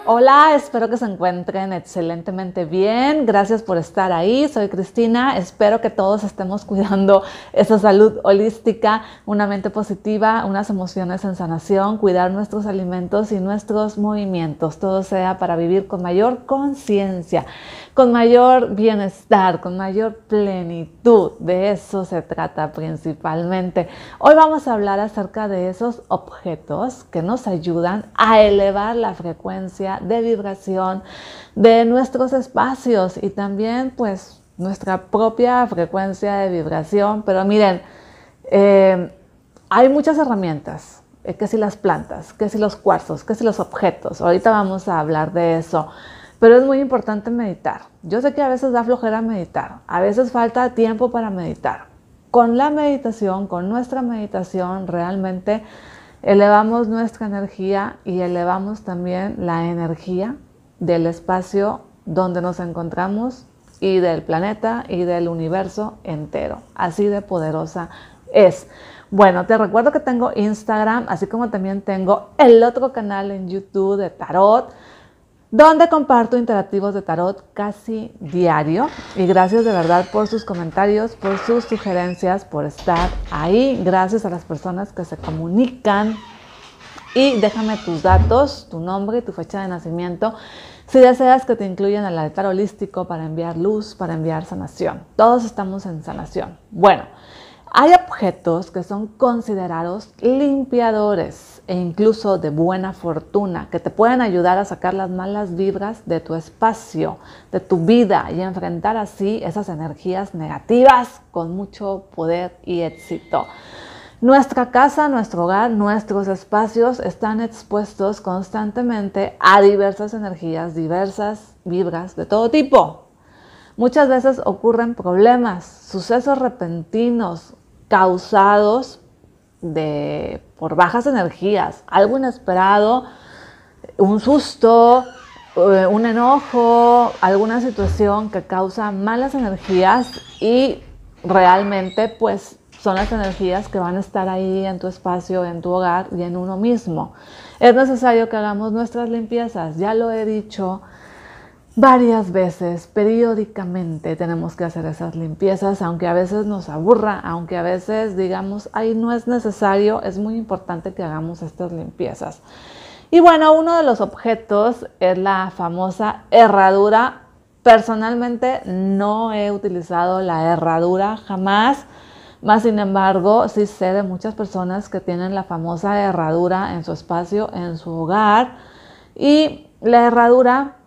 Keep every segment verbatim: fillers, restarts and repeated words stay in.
Hola, espero que se encuentren excelentemente bien. Gracias por estar ahí. Soy Cristina. Espero que todos estemos cuidando esa salud holística, una mente positiva, unas emociones en sanación, cuidar nuestros alimentos y nuestros movimientos. Todo sea para vivir con mayor conciencia, con mayor bienestar, con mayor plenitud. De eso se trata principalmente. Hoy vamos a hablar acerca de esos objetos que nos ayudan a elevar la frecuencia de vibración de nuestros espacios y también pues nuestra propia frecuencia de vibración. Pero miren, eh, hay muchas herramientas, eh, que si las plantas, que si los cuarzos, que si los objetos. Ahorita vamos a hablar de eso. Pero es muy importante meditar. Yo sé que a veces da flojera meditar, a veces falta tiempo para meditar. Con la meditación, con nuestra meditación, realmente elevamos nuestra energía y elevamos también la energía del espacio donde nos encontramos y del planeta y del universo entero. Así de poderosa es. Bueno, te recuerdo que tengo Instagram, así como también tengo el otro canal en YouTube de Tarot, donde comparto interactivos de tarot casi diario. Y gracias de verdad por sus comentarios, por sus sugerencias, por estar ahí. Gracias a las personas que se comunican. Y déjame tus datos, tu nombre y tu fecha de nacimiento, si deseas que te incluyan al altar holístico para enviar luz, para enviar sanación. Todos estamos en sanación. Bueno, hay objetos que son considerados limpiadores e incluso de buena fortuna, que te pueden ayudar a sacar las malas vibras de tu espacio, de tu vida, y enfrentar así esas energías negativas con mucho poder y éxito. Nuestra casa, nuestro hogar, nuestros espacios están expuestos constantemente a diversas energías, diversas vibras de todo tipo. Muchas veces ocurren problemas, sucesos repentinos causados de, por bajas energías, algo inesperado, un susto, un enojo, alguna situación que causa malas energías y realmente pues son las energías que van a estar ahí en tu espacio, en tu hogar y en uno mismo. Es necesario que hagamos nuestras limpiezas, ya lo he dicho varias veces, periódicamente tenemos que hacer esas limpiezas, aunque a veces nos aburra, aunque a veces digamos, ay, no es necesario, es muy importante que hagamos estas limpiezas. Y bueno, uno de los objetos es la famosa herradura. Personalmente no he utilizado la herradura jamás, más sin embargo, sí sé de muchas personas que tienen la famosa herradura en su espacio, en su hogar. Y la herradura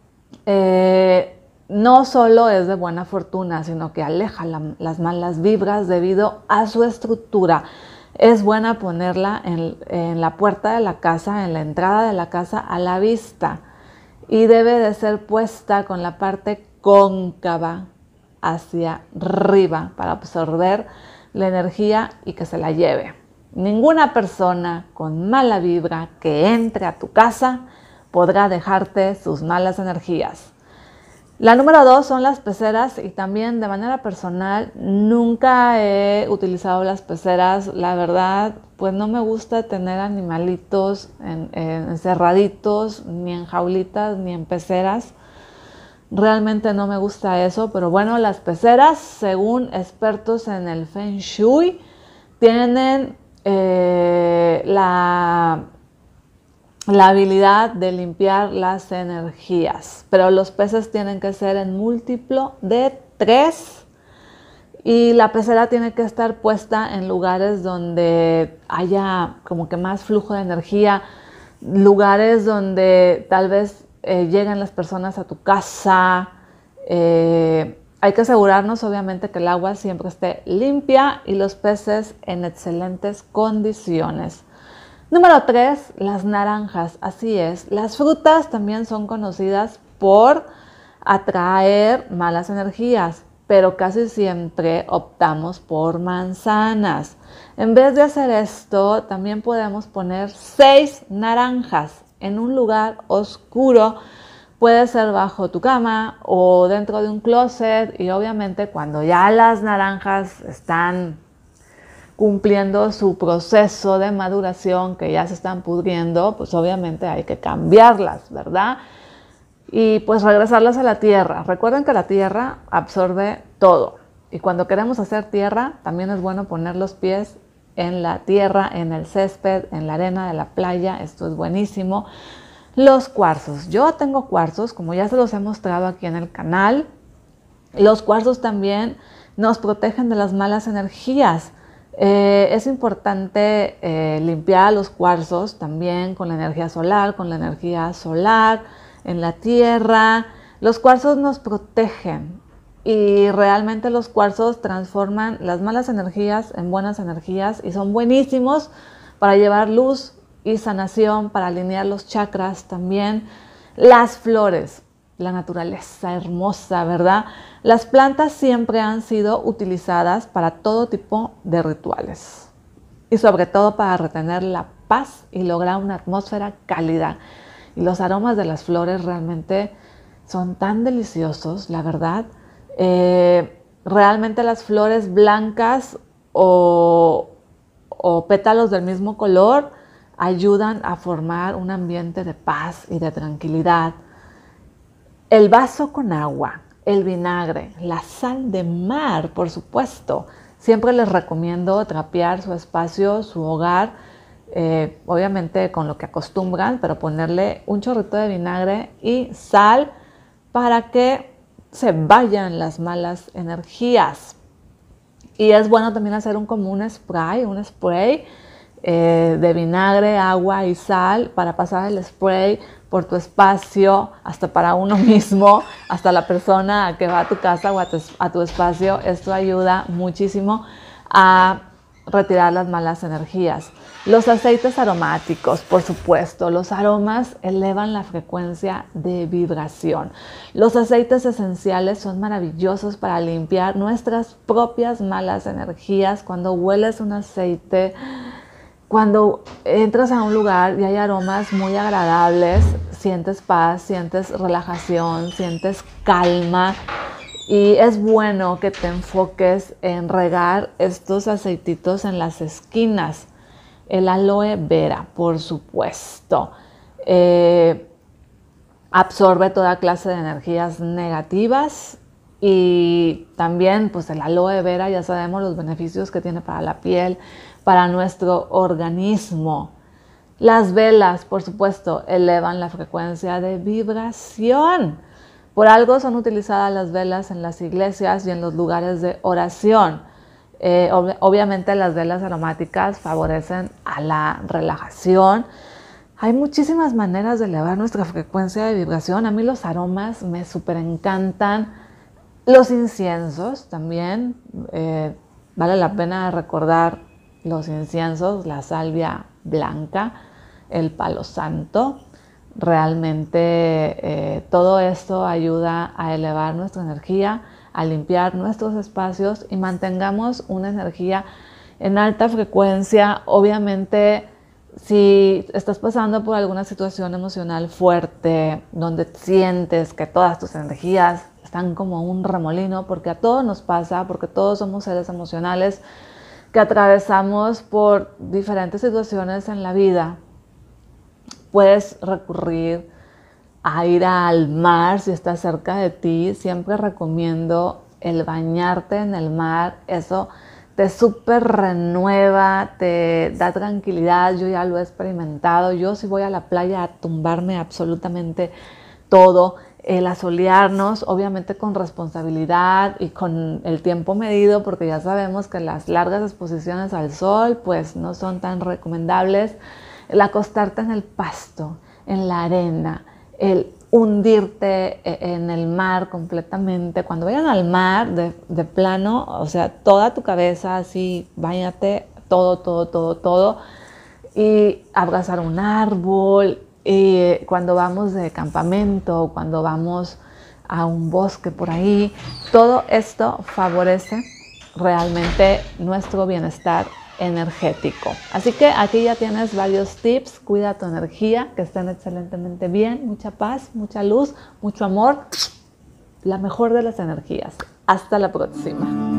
Eh, no solo es de buena fortuna, sino que aleja la, las malas vibras debido a su estructura. Es buena ponerla en, en la puerta de la casa, en la entrada de la casa, a la vista, y debe de ser puesta con la parte cóncava hacia arriba para absorber la energía y que se la lleve. Ninguna persona con mala vibra que entre a tu casa podrá dejarte sus malas energías. La número dos son las peceras, y también de manera personal nunca he utilizado las peceras. La verdad, pues no me gusta tener animalitos en, en, encerraditos, ni en jaulitas, ni en peceras. Realmente no me gusta eso, pero bueno, las peceras, según expertos en el Feng Shui, tienen eh, la... la habilidad de limpiar las energías, pero los peces tienen que ser en múltiplo de tres y la pecera tiene que estar puesta en lugares donde haya como que más flujo de energía, lugares donde tal vez eh, lleguen las personas a tu casa. Eh, hay que asegurarnos obviamente que el agua siempre esté limpia y los peces en excelentes condiciones. Número tres, las naranjas. Así es, las frutas también son conocidas por atraer malas energías, pero casi siempre optamos por manzanas. En vez de hacer esto, también podemos poner seis naranjas en un lugar oscuro. Puede ser bajo tu cama o dentro de un closet, y obviamente cuando ya las naranjas están cumpliendo su proceso de maduración, que ya se están pudriendo, pues obviamente hay que cambiarlas, ¿verdad? Y pues regresarlas a la tierra. Recuerden que la tierra absorbe todo. Y cuando queremos hacer tierra, también es bueno poner los pies en la tierra, en el césped, en la arena de la playa. Esto es buenísimo. Los cuarzos. Yo tengo cuarzos, como ya se los he mostrado aquí en el canal. Los cuarzos también nos protegen de las malas energías. Eh, es importante eh, limpiar los cuarzos también con la energía solar, con la energía solar en la tierra. Los cuarzos nos protegen y realmente los cuarzos transforman las malas energías en buenas energías y son buenísimos para llevar luz y sanación, para alinear los chakras también. Las flores, la naturaleza hermosa, ¿verdad? Las plantas siempre han sido utilizadas para todo tipo de rituales y sobre todo para retener la paz y lograr una atmósfera cálida. Y los aromas de las flores realmente son tan deliciosos, la verdad. Eh, realmente las flores blancas o, o pétalos del mismo color ayudan a formar un ambiente de paz y de tranquilidad. El vaso con agua, el vinagre, la sal de mar, por supuesto. Siempre les recomiendo trapear su espacio, su hogar, eh, obviamente con lo que acostumbran, pero ponerle un chorrito de vinagre y sal para que se vayan las malas energías. Y es bueno también hacer un como un spray, un spray eh, de vinagre, agua y sal para pasar el spray por tu espacio, hasta para uno mismo, hasta la persona que va a tu casa o a tu, a tu espacio. Esto ayuda muchísimo a retirar las malas energías. Los aceites aromáticos, por supuesto, los aromas elevan la frecuencia de vibración. Los aceites esenciales son maravillosos para limpiar nuestras propias malas energías. Cuando hueles un aceite, cuando entras a un lugar y hay aromas muy agradables, sientes paz, sientes relajación, sientes calma. Y es bueno que te enfoques en regar estos aceititos en las esquinas. El aloe vera, por supuesto, eh, absorbe toda clase de energías negativas. Y también pues el aloe vera, ya sabemos los beneficios que tiene para la piel, para nuestro organismo. Las velas, por supuesto, elevan la frecuencia de vibración. Por algo son utilizadas las velas en las iglesias y en los lugares de oración. Eh, ob obviamente las velas aromáticas favorecen a la relajación. Hay muchísimas maneras de elevar nuestra frecuencia de vibración. A mí los aromas me súper encantan. Los inciensos también, eh, vale la pena recordar los inciensos, la salvia blanca, el palo santo. Realmente eh, todo esto ayuda a elevar nuestra energía, a limpiar nuestros espacios y mantengamos una energía en alta frecuencia. Obviamente, si estás pasando por alguna situación emocional fuerte, donde sientes que todas tus energías están como un remolino, porque a todos nos pasa, porque todos somos seres emocionales que atravesamos por diferentes situaciones en la vida, puedes recurrir a ir al mar si está cerca de ti. Siempre recomiendo el bañarte en el mar. Eso te súper renueva, te da tranquilidad. Yo ya lo he experimentado. Yo sí voy a la playa a tumbarme absolutamente todo. El asolearnos, obviamente con responsabilidad y con el tiempo medido, porque ya sabemos que las largas exposiciones al sol pues no son tan recomendables. El acostarte en el pasto, en la arena, el hundirte en el mar completamente. Cuando vayan al mar de, de plano, o sea, toda tu cabeza así, báñate, todo, todo, todo, todo. Y abrazar un árbol. Y cuando vamos de campamento, cuando vamos a un bosque por ahí, todo esto favorece realmente nuestro bienestar energético. Así que aquí ya tienes varios tips. Cuida tu energía, que estén excelentemente bien, mucha paz, mucha luz, mucho amor, la mejor de las energías. Hasta la próxima.